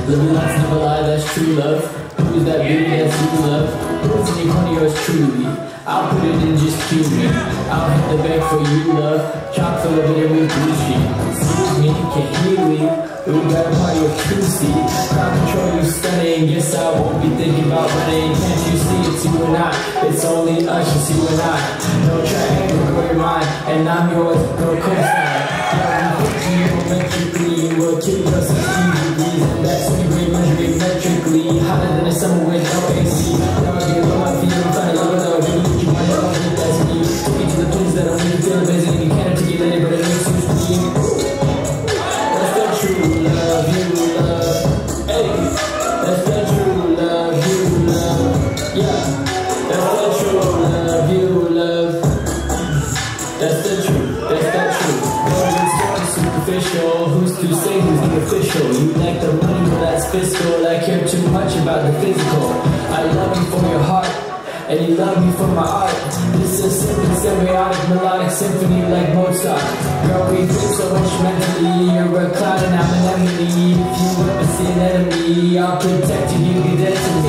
Living life never lie, that's true love. Who's that baby that's you love? Who's in your corner, yours truly. I'll put it in, just cue me. I'll hit the bank for you, love. Chock full of it with blue sheet. Excuse me, can't hear me. Ooh, got a party of true seed. Crowd control, you stunning. Guess I won't be thinking about running. Can't you see it's you and I? It's only us, just you and I. No triangle, go your mind. And I'm yours, no cosign. Yeah, we put you geometrically. You will kill yourself 60 degrees. And that's when you bring measuring metrically. Hotter than the summer with no AC. Now I get on my feet in front of you without you. You might not want to get that speed. Take me to the place that I make you feel amazing. You can't articulate it, but it makes you scream. That's the true love, you love. Hey, that's the true love, you love. Yeah, that's the true love, you love. That's the truth, that's the truth. It's so superficial. Who's to say who's the official? You like the money, but that's fiscal. I care too much about the physical. I love you for your heart, and you love me for my art. This is simply semiotic, melodic symphony like Mozart. Girl, we feel so much mentally. You're a cloud and I'm an enemy. If you ever see an enemy, I'll protect you, you get dead to